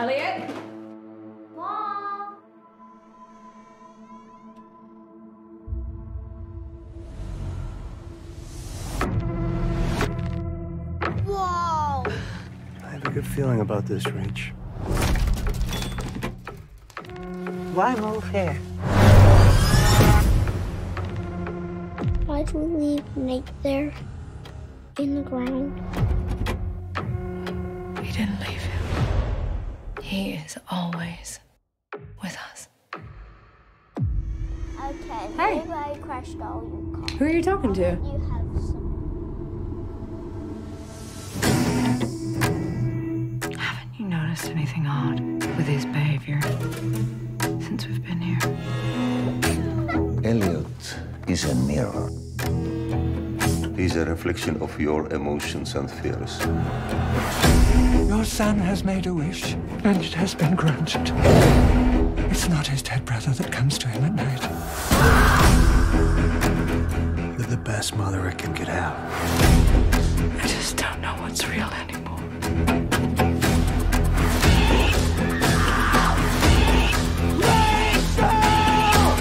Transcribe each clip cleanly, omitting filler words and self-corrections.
Elliot? Mom? Whoa! I have a good feeling about this, Rach. Why move here? Why'd we leave Nate there in the ground? We didn't leave him. He is always with us. Okay, Hey. maybe I crashed all your cars. Who are you talking to? You have some. Haven't you noticed anything odd with his behavior since we've been here? Elliot is a mirror. He's a reflection of your emotions and fears. Your son has made a wish, and it has been granted. It's not his dead brother that comes to him at night. You're the best mother I could have. I just don't know what's real anymore.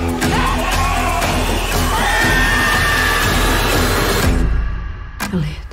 Elliot.